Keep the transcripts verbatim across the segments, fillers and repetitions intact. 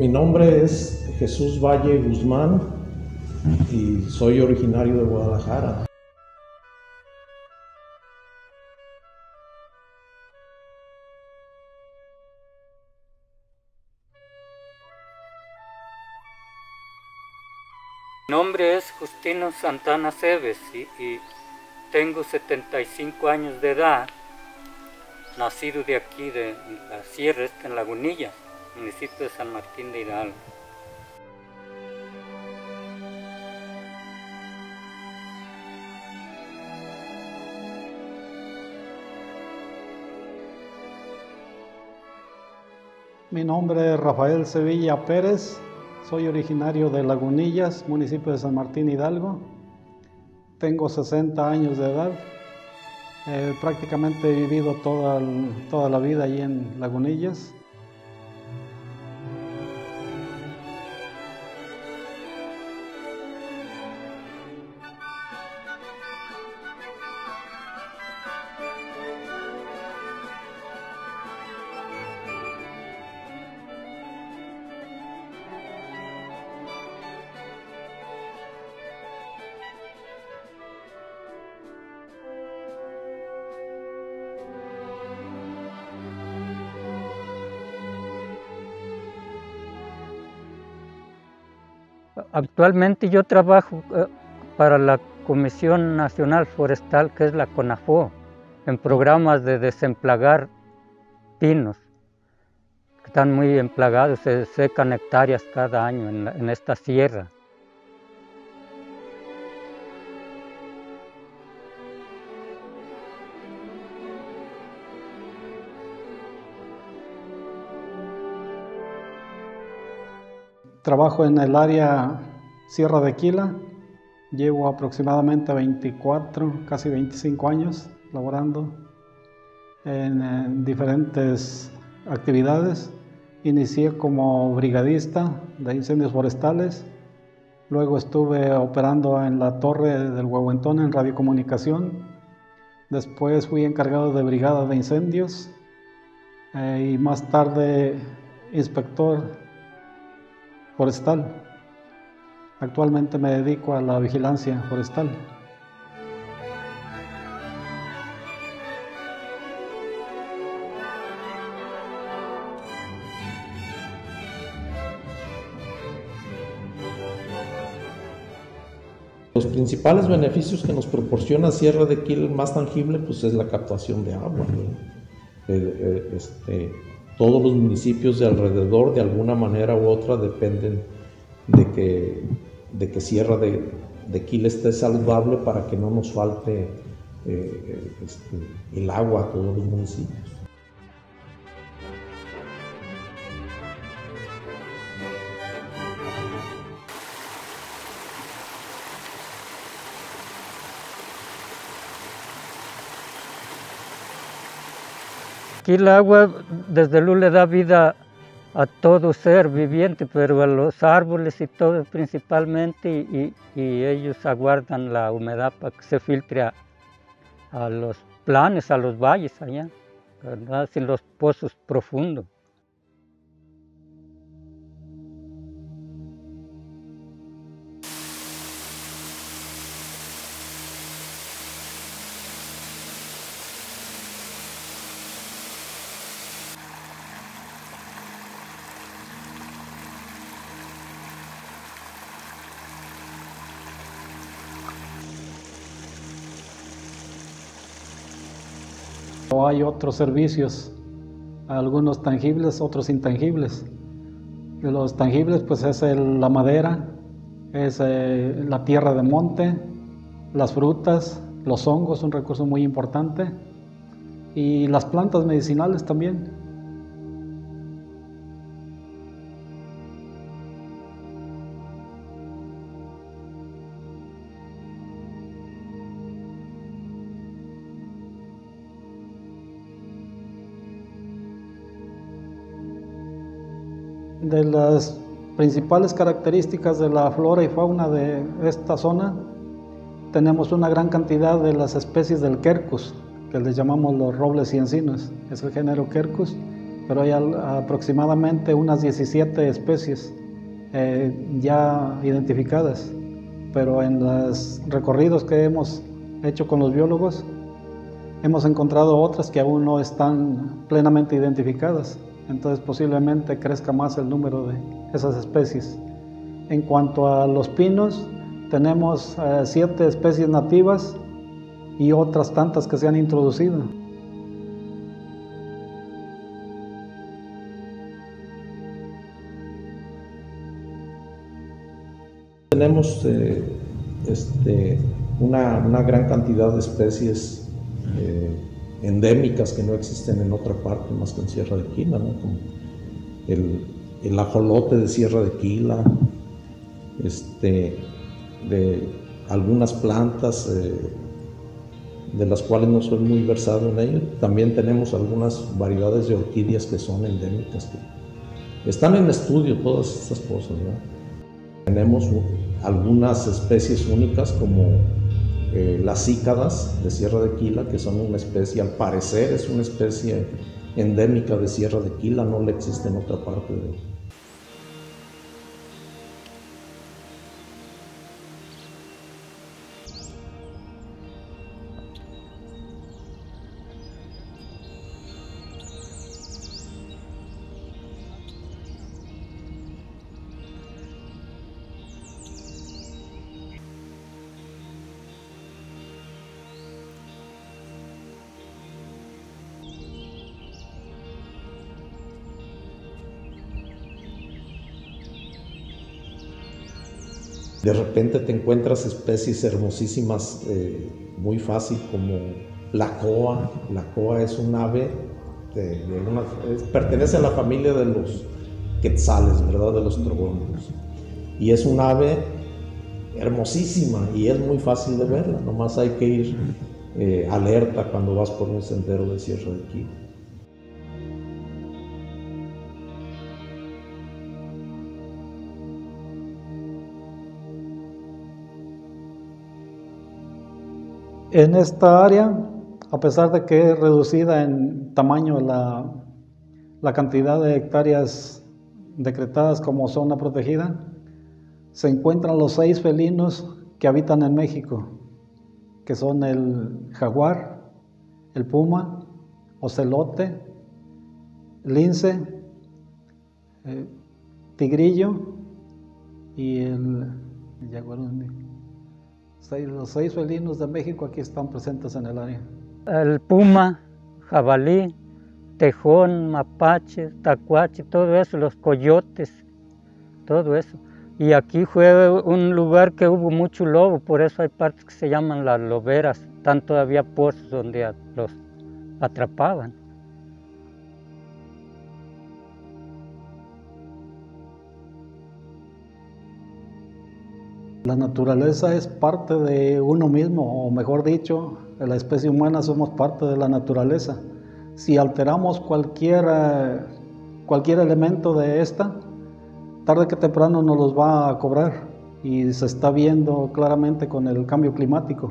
mi nombre es Jesús Valle Guzmán y soy originario de Guadalajara. Mi nombre es Justino Santana Cebes y, y tengo setenta y cinco años de edad, nacido de aquí, de la Sierra, esta en Lagunillas, municipio de San Martín de Hidalgo. Mi nombre es Rafael Sevilla Pérez, soy originario de Lagunillas, municipio de San Martín Hidalgo. Tengo sesenta años de edad. Eh, prácticamente he vivido toda, toda la vida allí en Lagunillas. Actualmente yo trabajo eh, para la Comisión Nacional Forestal, que es la CONAFO, en programas de desemplagar pinos, que están muy emplagados, se secan hectáreas cada año en, la, en esta sierra. Trabajo en el área Sierra de Quila, llevo aproximadamente veinticuatro, casi veinticinco años laborando en, en diferentes actividades. Inicié como brigadista de incendios forestales, luego estuve operando en la torre del Huehuentón en radiocomunicación, después fui encargado de brigada de incendios eh, y más tarde inspector forestal. Actualmente me dedico a la vigilancia forestal. Los principales beneficios que nos proporciona Sierra de Quila, el más tangible, pues es la captación de agua, ¿no? eh, eh, este, Todos los municipios de alrededor, de alguna manera u otra, dependen de que, de que Sierra de, de Quila esté saludable para que no nos falte eh, este, el agua a todos los municipios. Aquí el agua desde luego le da vida a todo ser viviente, pero a los árboles y todo principalmente, y, y ellos aguardan la humedad para que se filtre a, a los planes, a los valles allá, ¿verdad? Sin los pozos profundos. Hay otros servicios, algunos tangibles, otros intangibles. Los tangibles pues es el, la madera, es eh, la tierra de monte, las frutas, los hongos, un recurso muy importante, y las plantas medicinales también. De las principales características de la flora y fauna de esta zona, tenemos una gran cantidad de las especies del quercus, que les llamamos los robles y encinos, es el género quercus, pero hay al, aproximadamente unas diecisiete especies eh, ya identificadas, pero en los recorridos que hemos hecho con los biólogos hemos encontrado otras que aún no están plenamente identificadas, entonces posiblemente crezca más el número de esas especies. En cuanto a los pinos, tenemos eh, siete especies nativas y otras tantas que se han introducido. Tenemos eh, este, una, una gran cantidad de especies eh, endémicas que no existen en otra parte más que en Sierra de Quila, ¿no? Como el, el ajolote de Sierra de Quila, este, de algunas plantas eh, de las cuales no soy muy versado en ello. También tenemos algunas variedades de orquídeas que son endémicas, que están en estudio, todas estas cosas, ¿no? Tenemos algunas especies únicas como eh, las cícadas de Sierra de Quila, que son una especie, al parecer es una especie endémica de Sierra de Quila, no le existe en otra parte de De repente te encuentras especies hermosísimas, eh, muy fácil, como la coa. La coa es un ave, de, de una, es, pertenece a la familia de los quetzales, ¿verdad? De los trogónidos. Y es un ave hermosísima y es muy fácil de verla, nomás hay que ir eh, alerta cuando vas por un sendero de Sierra de Quila. En esta área, a pesar de que es reducida en tamaño la, la cantidad de hectáreas decretadas como zona protegida, se encuentran los seis felinos que habitan en México, que son el jaguar, el puma, ocelote, lince, eh, tigrillo y el, el jaguar. Los seis felinos de México aquí están presentes en el área. El puma, jabalí, tejón, mapache, tacuache, todo eso, los coyotes, todo eso. Y aquí fue un lugar que hubo mucho lobo, por eso hay partes que se llaman las loberas, están todavía pozos donde los atrapaban. La naturaleza es parte de uno mismo, o mejor dicho, la especie humana somos parte de la naturaleza. Si alteramos cualquier, cualquier elemento de esta, tarde que temprano nos los va a cobrar, y se está viendo claramente con el cambio climático.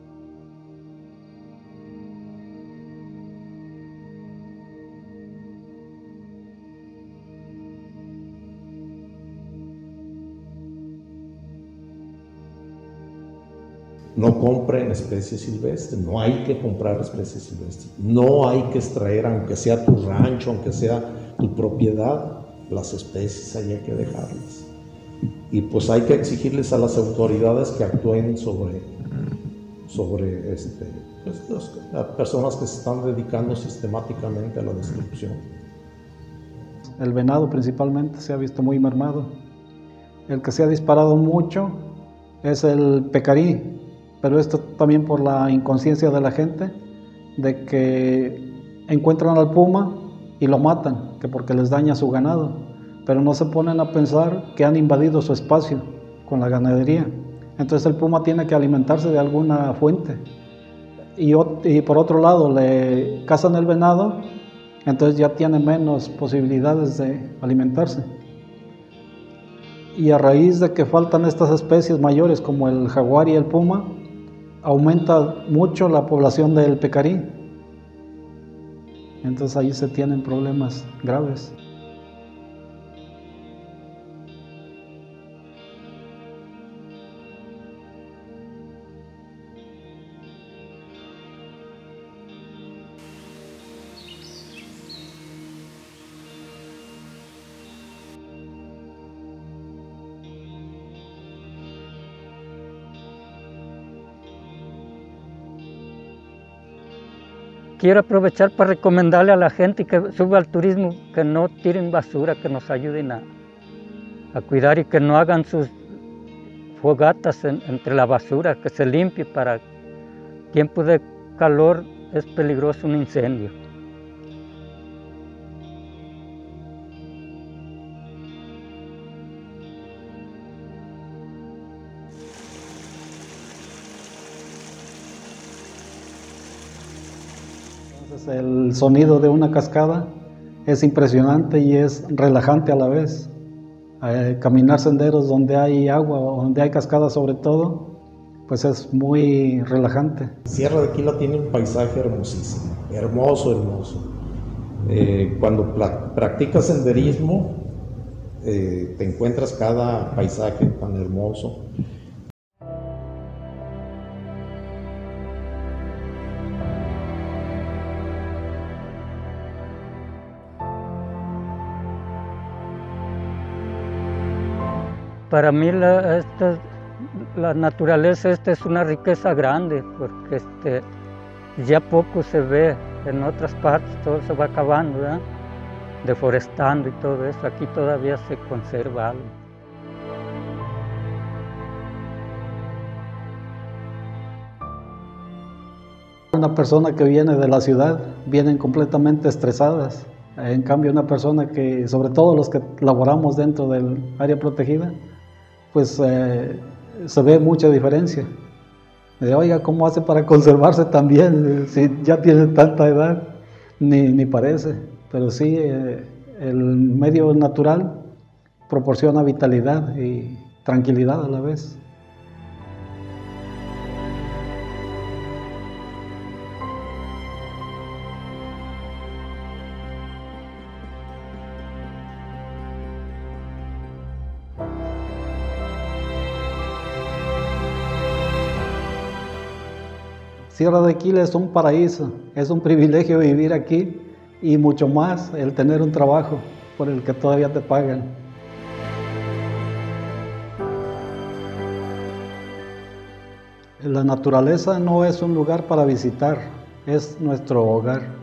No compren especies silvestres, no hay que comprar especies silvestres, no hay que extraer, aunque sea tu rancho, aunque sea tu propiedad, las especies ahí hay que dejarlas. Y pues hay que exigirles a las autoridades que actúen sobre, sobre este, pues, los, las personas que se están dedicando sistemáticamente a la destrucción. El venado principalmente se ha visto muy mermado. El que se ha disparado mucho es el pecarí, pero esto también por la inconsciencia de la gente, de que encuentran al puma y lo matan, que porque les daña su ganado, pero no se ponen a pensar que han invadido su espacio con la ganadería. Entonces el puma tiene que alimentarse de alguna fuente. Y, y por otro lado le cazan el venado, entonces ya tiene menos posibilidades de alimentarse. Y a raíz de que faltan estas especies mayores como el jaguar y el puma, aumenta mucho la población del pecarí. Entonces ahí se tienen problemas graves. Quiero aprovechar para recomendarle a la gente que suba al turismo que no tiren basura, que nos ayuden a, a cuidar y que no hagan sus fogatas en, entre la basura, que se limpie. Para tiempo de calor es peligroso un incendio. Entonces el sonido de una cascada es impresionante y es relajante a la vez. Eh, caminar senderos donde hay agua o donde hay cascadas sobre todo, pues es muy relajante. Sierra de Quila tiene un paisaje hermosísimo, hermoso, hermoso. Eh, cuando practicas senderismo, eh, te encuentras cada paisaje tan hermoso. Para mí la, esta, la naturaleza esta es una riqueza grande, porque este, ya poco se ve. En otras partes todo se va acabando, ¿verdad? Deforestando y todo eso. Aquí todavía se conserva algo. Una persona que viene de la ciudad vienen completamente estresadas. En cambio, una persona que, sobre todo los que laboramos dentro del área protegida, pues eh, se ve mucha diferencia. De, oiga, ¿cómo hace para conservarse tan bien? Si ya tiene tanta edad, ni, ni parece. Pero sí, eh, el medio natural proporciona vitalidad y tranquilidad a la vez. Sierra de Quila es un paraíso, es un privilegio vivir aquí y mucho más el tener un trabajo por el que todavía te pagan. La naturaleza no es un lugar para visitar, es nuestro hogar.